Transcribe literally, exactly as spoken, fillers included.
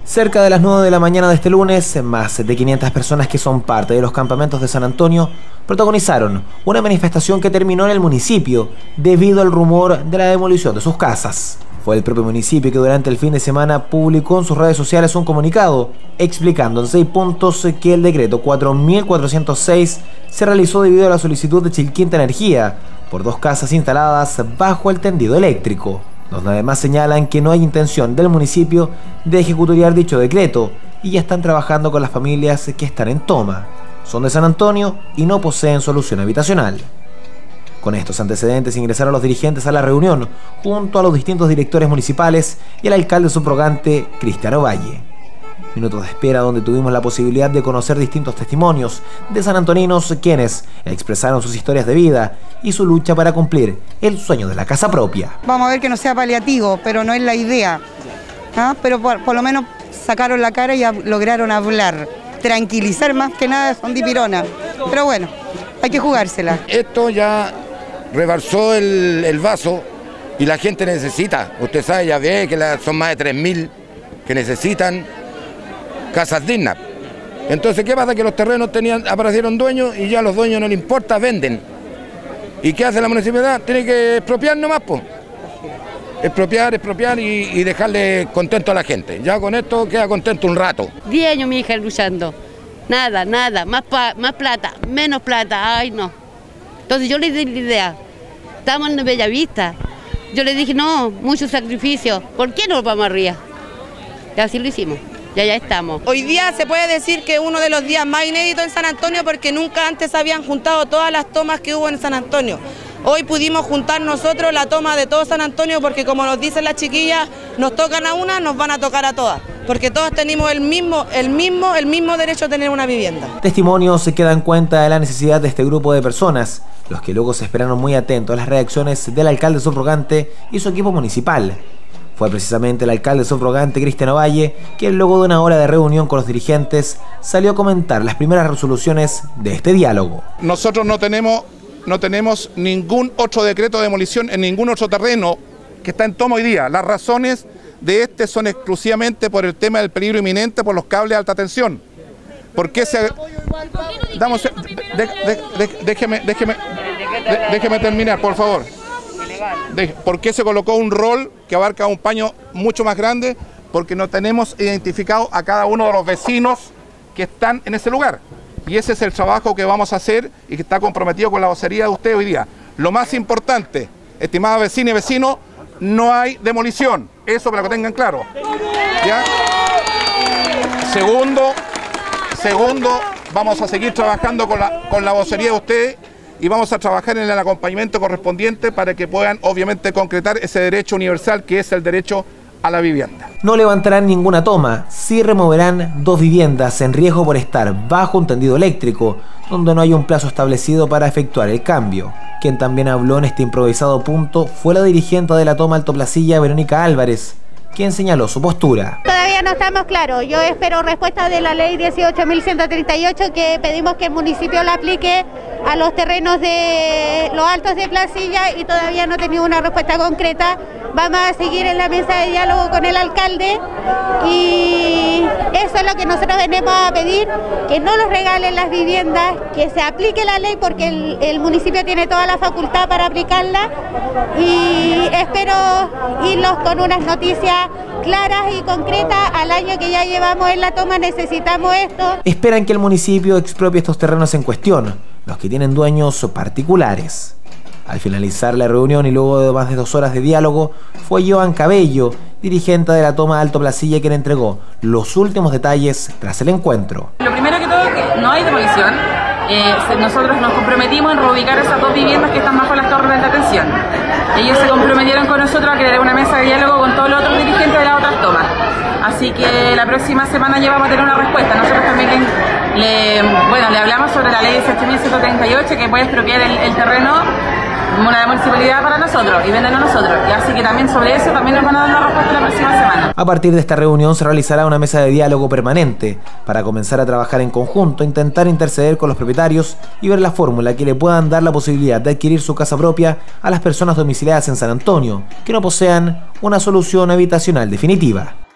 Cerca de las nueve de la mañana de este lunes, más de quinientas personas que son parte de los campamentos de San Antonio protagonizaron una manifestación que terminó en el municipio debido al rumor de la demolición de sus casas. Fue el propio municipio que durante el fin de semana publicó en sus redes sociales un comunicado explicando en seis puntos que el decreto cuatro mil cuatrocientos seis se realizó debido a la solicitud de Chilquinta Energía por dos casas instaladas bajo el tendido eléctrico, donde además señalan que no hay intención del municipio de ejecutoriar dicho decreto y ya están trabajando con las familias que están en toma. Son de San Antonio y no poseen solución habitacional. Con estos antecedentes ingresaron los dirigentes a la reunión junto a los distintos directores municipales y el alcalde subrogante Cristian Ovalle. Minutos de espera donde tuvimos la posibilidad de conocer distintos testimonios de sanantoninos quienes expresaron sus historias de vida y su lucha para cumplir el sueño de la casa propia. Vamos a ver que no sea paliativo, pero no es la idea, ¿ah? Pero por, por lo menos sacaron la cara y lograron hablar, tranquilizar más que nada, son dipironas, pero bueno, hay que jugársela. Esto ya rebalsó el, el vaso y la gente necesita, usted sabe, ya ve que la, son más de tres mil que necesitan casas dignas. Entonces, ¿qué pasa? Que los terrenos tenían, aparecieron dueños y ya a los dueños no les importa, venden. ¿Y qué hace la municipalidad? Tiene que expropiar nomás, pues. Expropiar, expropiar y, y dejarle contento a la gente. Ya con esto queda contento un rato. Diez años mi hija luchando. Nada, nada, más, pa, más plata, menos plata, ay no. Entonces yo le di la idea, estamos en Bellavista. Yo le dije, no, mucho sacrificio, ¿por qué no vamos arriba? Y así lo hicimos. Ya, ya estamos. Hoy día se puede decir que es uno de los días más inéditos en San Antonio porque nunca antes habían juntado todas las tomas que hubo en San Antonio. Hoy pudimos juntar nosotros la toma de todo San Antonio porque, como nos dicen las chiquillas, nos tocan a una, nos van a tocar a todas. Porque todos tenemos el mismo, el mismo, el mismo derecho a tener una vivienda. Testimonios que dan cuenta de la necesidad de este grupo de personas, los que luego se esperaron muy atentos a las reacciones del alcalde subrogante y su equipo municipal. Fue precisamente el alcalde subrogante Cristian Ovalle quien luego de una hora de reunión con los dirigentes salió a comentar las primeras resoluciones de este diálogo. Nosotros no tenemos, no tenemos ningún otro decreto de demolición en ningún otro terreno que está en toma hoy día. Las razones de este son exclusivamente por el tema del peligro inminente por los cables de alta tensión. ¿Por qué se...? Damos, de, de, de, déjeme, déjeme, de, déjeme terminar, por favor. De, ¿Por qué se colocó un rol que abarca un paño mucho más grande? Porque no tenemos identificado a cada uno de los vecinos que están en ese lugar. Y ese es el trabajo que vamos a hacer y que está comprometido con la vocería de usted hoy día. Lo más importante, estimadas vecinas y vecinos, no hay demolición. Eso para que tengan claro. ¿Ya? Segundo, segundo, vamos a seguir trabajando con la, con la vocería de ustedes y vamos a trabajar en el acompañamiento correspondiente para que puedan obviamente concretar ese derecho universal que es el derecho a la vivienda. No levantarán ninguna toma, sí removerán dos viviendas en riesgo por estar bajo un tendido eléctrico, donde no hay un plazo establecido para efectuar el cambio. Quien también habló en este improvisado punto fue la dirigente de la toma Alto Placilla, Verónica Álvarez, quien señaló su postura. Todavía no estamos claros, yo espero respuesta de la ley dieciocho mil ciento treinta y ocho que pedimos que el municipio la aplique a los terrenos de los altos de Placilla y todavía no he tenido una respuesta concreta. Vamos a seguir en la mesa de diálogo con el alcalde y eso es lo que nosotros venimos a pedir, que no nos regalen las viviendas, que se aplique la ley porque el, el municipio tiene toda la facultad para aplicarla y espero irlos con unas noticias claras y concretas. Al año que ya llevamos en la toma necesitamos esto. Esperan que el municipio expropie estos terrenos en cuestión, los que tienen dueños particulares. Al finalizar la reunión y luego de más de dos horas de diálogo, fue Joan Cabello, dirigente de la toma Alto Placilla, quien entregó los últimos detalles tras el encuentro. Lo primero que todo es que no hay demolición. Eh, nosotros nos comprometimos en reubicar esas dos viviendas que están bajo las torres de alta tensión. Ellos se comprometieron con nosotros a crear una mesa de diálogo con todos los otros dirigentes de las otras tomas. Así que la próxima semana ya vamos a tener una respuesta. Nosotros también le, le, bueno, le hablamos sobre la ley dieciocho mil ciento treinta y ocho que puede expropiar el, el terreno, una municipalidad para nosotros y venden a nosotros. Y así que también sobre eso también nos van a dar una respuesta la próxima semana. A partir de esta reunión se realizará una mesa de diálogo permanente para comenzar a trabajar en conjunto, intentar interceder con los propietarios y ver la fórmula que le puedan dar la posibilidad de adquirir su casa propia a las personas domiciliadas en San Antonio que no posean una solución habitacional definitiva.